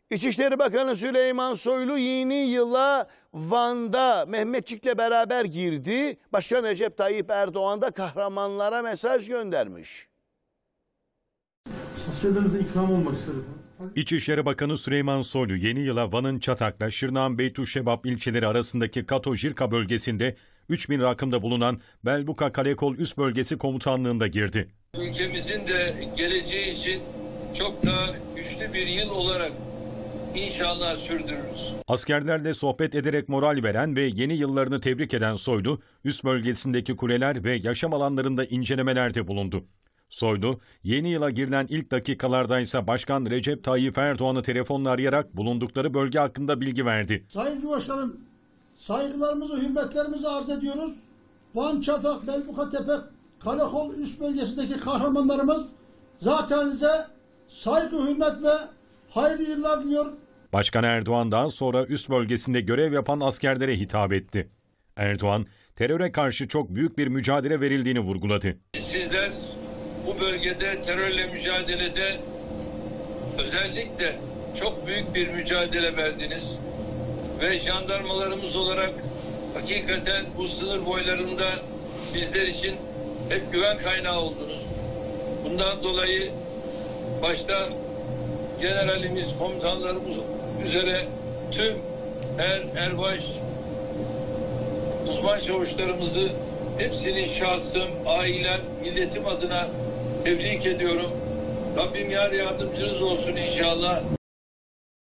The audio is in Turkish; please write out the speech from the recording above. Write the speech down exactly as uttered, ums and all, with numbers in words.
İçişleri Bakanı Süleyman Soylu yeni yıla Van'da Mehmetçik'le beraber girdi. Başkan Recep Tayyip Erdoğan da kahramanlara mesaj göndermiş. Askerlerimize ikram olmak istedim. İçişleri Bakanı Süleyman Soylu yeni yıla Van'ın Çatak'la Şırnak'ın Beytüşşebap ilçeleri arasındaki Kato-Jirka bölgesinde üç bin rakımda bulunan Belbuka Kalekol Üst Bölgesi Komutanlığı'nda girdi. Ülkemizin de geleceği için çok daha güçlü bir yıl olarak İnşallah sürdürürüz. Askerlerle sohbet ederek moral veren ve yeni yıllarını tebrik eden Soylu, üst bölgesindeki kuleler ve yaşam alanlarında incelemelerde bulundu. Soylu, yeni yıla girilen ilk dakikalardaysa Başkan Recep Tayyip Erdoğan'ı telefonla arayarak bulundukları bölge hakkında bilgi verdi. Sayın Cumhurbaşkanım, saygılarımızı, hürmetlerimizi arz ediyoruz. Van, Çatak, Belbuka Tepe, Kalekol üst bölgesindeki kahramanlarımız zaten size saygı, hürmet ve hayırlı yıllar diliyor. Başkan Erdoğan daha sonra üst bölgesinde görev yapan askerlere hitap etti. Erdoğan, teröre karşı çok büyük bir mücadele verildiğini vurguladı. Sizler bu bölgede terörle mücadelede özellikle çok büyük bir mücadele verdiniz. Ve jandarmalarımız olarak hakikaten bu sınır boylarında bizler için hep güven kaynağı oldunuz. Bundan dolayı başta generalimiz, komutanlarımız üzere tüm er, erbaş, uzman çavuşlarımızı hepsini şahsım, ailem, milletim adına tebrik ediyorum. Rabbim yar yardımcınız olsun inşallah.